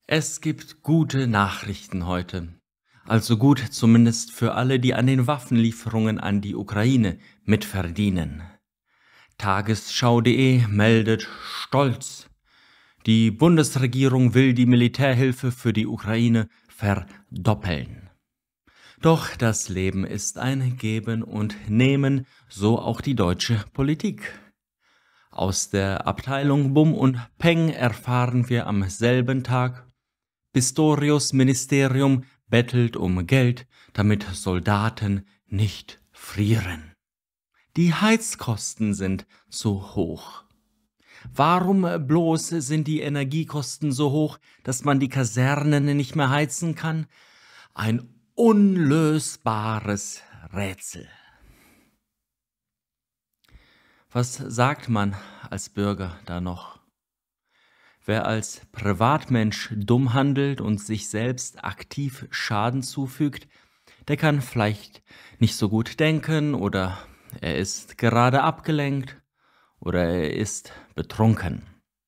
Es gibt gute Nachrichten heute. Also gut zumindest für alle, die an den Waffenlieferungen an die Ukraine mitverdienen. Tagesschau.de meldet stolz: Die Bundesregierung will die Militärhilfe für die Ukraine verdoppeln. Doch das Leben ist ein Geben und Nehmen, so auch die deutsche Politik. Aus der Abteilung Bum und Peng erfahren wir am selben Tag: Pistorius Ministerium bettelt um Geld, damit Soldaten nicht frieren. Die Heizkosten sind zu hoch. Warum bloß sind die Energiekosten so hoch, dass man die Kasernen nicht mehr heizen kann? Ein unlösbares Rätsel. Was sagt man als Bürger da noch? Wer als Privatmensch dumm handelt und sich selbst aktiv Schaden zufügt, der kann vielleicht nicht so gut denken oder er ist gerade abgelenkt oder er ist betrunken.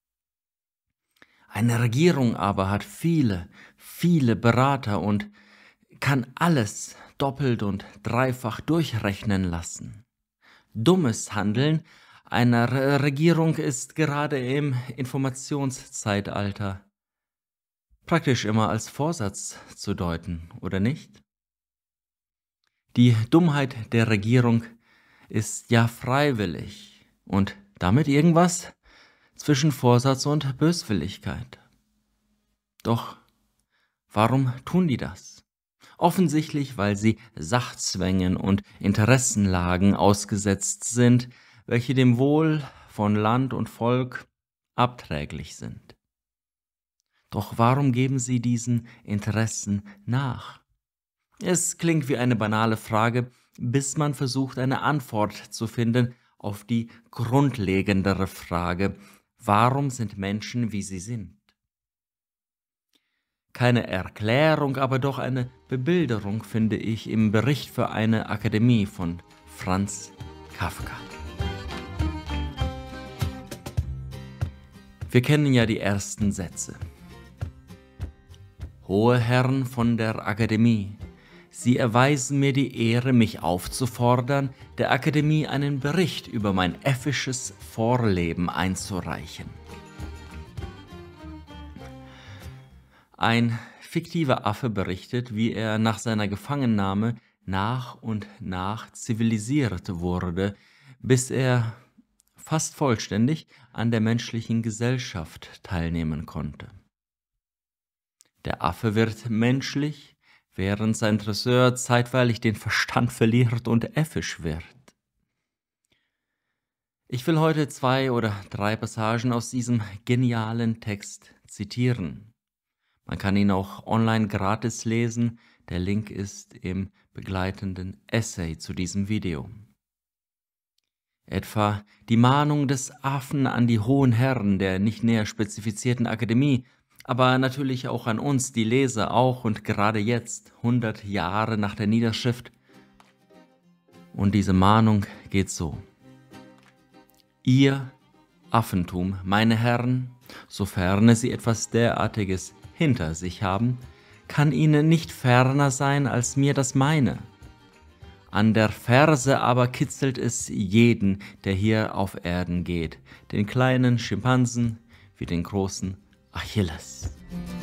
Eine Regierung aber hat viele Berater und kann alles doppelt und dreifach durchrechnen lassen. Dummes Handeln einer Regierung ist gerade im Informationszeitalter praktisch immer als Vorsatz zu deuten, oder nicht? Die Dummheit der Regierung ist ja freiwillig und damit irgendwas zwischen Vorsatz und Böswilligkeit. Doch warum tun die das? Offensichtlich, weil sie Sachzwängen und Interessenlagen ausgesetzt sind, welche dem Wohl von Land und Volk abträglich sind. Doch warum geben sie diesen Interessen nach? Es klingt wie eine banale Frage, bis man versucht, eine Antwort zu finden auf die grundlegendere Frage: Warum sind Menschen, wie sie sind? Keine Erklärung, aber doch eine Bebilderung finde ich im Bericht für eine Akademie von Franz Kafka. Wir kennen ja die ersten Sätze. Hohe Herren von der Akademie, Sie erweisen mir die Ehre, mich aufzufordern, der Akademie einen Bericht über mein äffisches Vorleben einzureichen. Ein fiktiver Affe berichtet, wie er nach seiner Gefangennahme nach und nach zivilisiert wurde, bis er fast vollständig an der menschlichen Gesellschaft teilnehmen konnte. Der Affe wird menschlich, während sein Dresseur zeitweilig den Verstand verliert und äffisch wird. Ich will heute 2 oder 3 Passagen aus diesem genialen Text zitieren. Man kann ihn auch online gratis lesen, der Link ist im begleitenden Essay zu diesem Video. Etwa die Mahnung des Affen an die hohen Herren der nicht näher spezifizierten Akademie, aber natürlich auch an uns, die Leser, auch und gerade jetzt, 100 Jahre nach der Niederschrift. Und diese Mahnung geht so: Ihr Affentum, meine Herren, sofern Sie etwas derartiges hinter sich haben, kann Ihnen nicht ferner sein als mir das meine. An der Ferse aber kitzelt es jeden, der hier auf Erden geht, den kleinen Schimpansen wie den großen Achilles.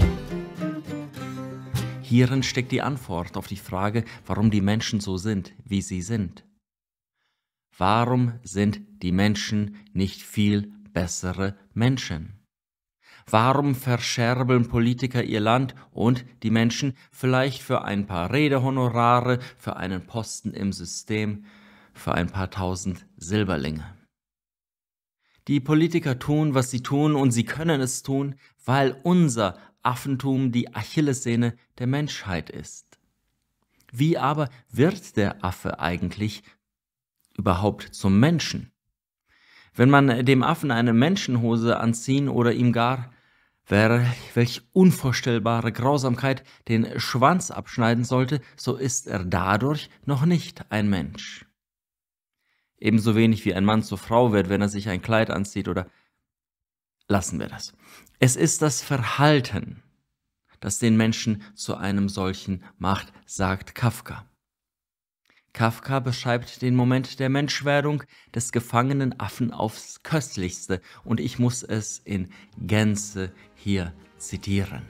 Hierin steckt die Antwort auf die Frage, warum die Menschen so sind, wie sie sind. Warum sind die Menschen nicht viel bessere Menschen? Warum verscherbeln Politiker ihr Land und die Menschen vielleicht für ein paar Redehonorare, für einen Posten im System, für ein paar tausend Silberlinge? Die Politiker tun, was sie tun, und sie können es tun, weil unser Affentum die Achillessehne der Menschheit ist. Wie aber wird der Affe eigentlich überhaupt zum Menschen? Wenn man dem Affen eine Menschenhose anziehen oder ihm gar, welch unvorstellbare Grausamkeit, den Schwanz abschneiden sollte, so ist er dadurch noch nicht ein Mensch. Ebenso wenig wie ein Mann zur Frau wird, wenn er sich ein Kleid anzieht, oder lassen wir das. Es ist das Verhalten, das den Menschen zu einem solchen macht, sagt Kafka. Kafka beschreibt den Moment der Menschwerdung des gefangenen Affen aufs Köstlichste und ich muss es in Gänze hier zitieren.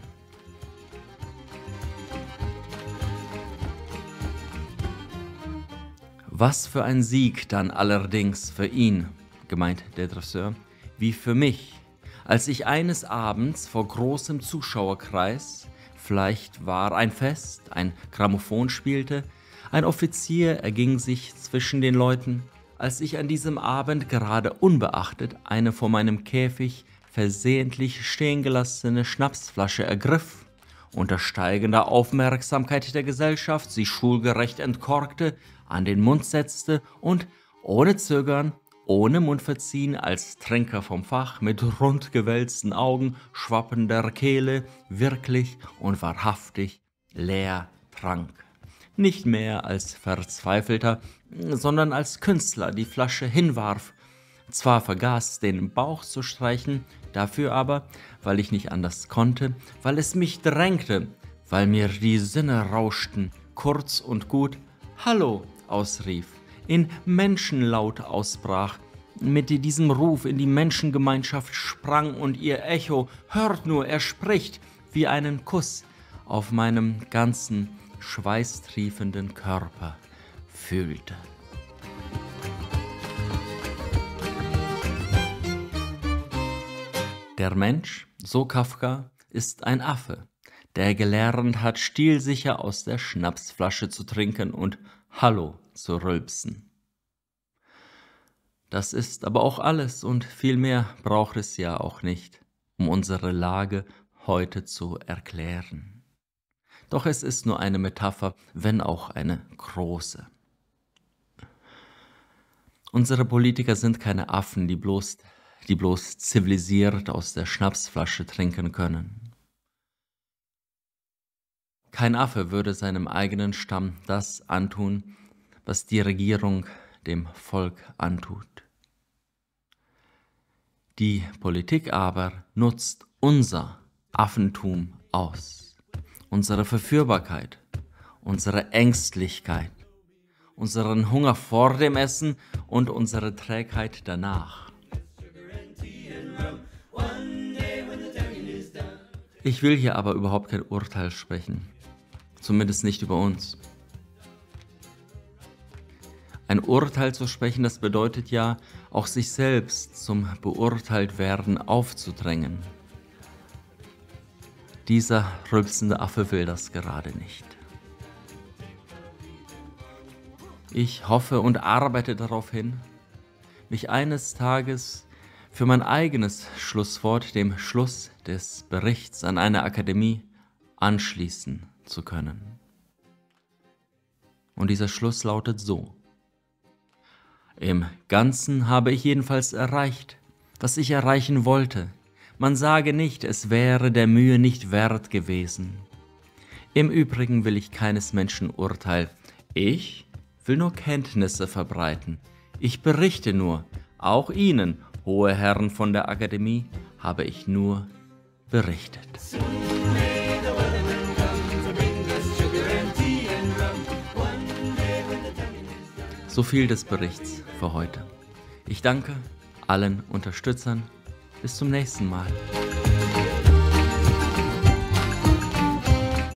Was für ein Sieg dann allerdings für ihn, gemeint der Dresseur, wie für mich, als ich eines Abends vor großem Zuschauerkreis, vielleicht war ein Fest, ein Grammophon spielte, ein Offizier erging sich zwischen den Leuten, als ich an diesem Abend gerade unbeachtet eine vor meinem Käfig versehentlich stehen gelassene Schnapsflasche ergriff, unter steigender Aufmerksamkeit der Gesellschaft sie schulgerecht entkorkte, an den Mund setzte und ohne Zögern, ohne Mundverziehen als Trinker vom Fach mit rund gewälzten Augen, schwappender Kehle, wirklich und wahrhaftig leer trank. Nicht mehr als Verzweifelter, sondern als Künstler die Flasche hinwarf, zwar vergaß, den Bauch zu streichen, dafür aber, weil ich nicht anders konnte, weil es mich drängte, weil mir die Sinne rauschten, kurz und gut »Hallo« ausrief, in Menschenlaut ausbrach, mit diesem Ruf in die Menschengemeinschaft sprang und ihr Echo, hört nur, er spricht, wie einen Kuss auf meinem ganzen schweißtriefenden Körper fühlte. Der Mensch, so Kafka, ist ein Affe, der gelernt hat, stilsicher aus der Schnapsflasche zu trinken und Hallo zu rülpsen. Das ist aber auch alles und viel mehr braucht es ja auch nicht, um unsere Lage heute zu erklären. Doch es ist nur eine Metapher, wenn auch eine große. Unsere Politiker sind keine Affen, die bloß zivilisiert aus der Schnapsflasche trinken können. Kein Affe würde seinem eigenen Stamm das antun, was die Regierung dem Volk antut. Die Politik aber nutzt unser Affentum aus, unsere Verführbarkeit, unsere Ängstlichkeit, unseren Hunger vor dem Essen und unsere Trägheit danach. Ich will hier aber überhaupt kein Urteil sprechen, zumindest nicht über uns. Ein Urteil zu sprechen, das bedeutet ja, auch sich selbst zum Beurteiltwerden aufzudrängen. Dieser rülpsende Affe will das gerade nicht. Ich hoffe und arbeite darauf hin, mich eines Tages für mein eigenes Schlusswort, dem Schluss des Berichts an eine Akademie, anschließen zu können. Und dieser Schluss lautet so: Im Ganzen habe ich jedenfalls erreicht, was ich erreichen wollte. Man sage nicht, es wäre der Mühe nicht wert gewesen. Im Übrigen will ich keines Menschen Urteil. Ich will nur Kenntnisse verbreiten. Ich berichte nur, auch Ihnen, hohe Herren von der Akademie, habe ich nur berichtet. So viel des Berichts für heute. Ich danke allen Unterstützern. Bis zum nächsten Mal.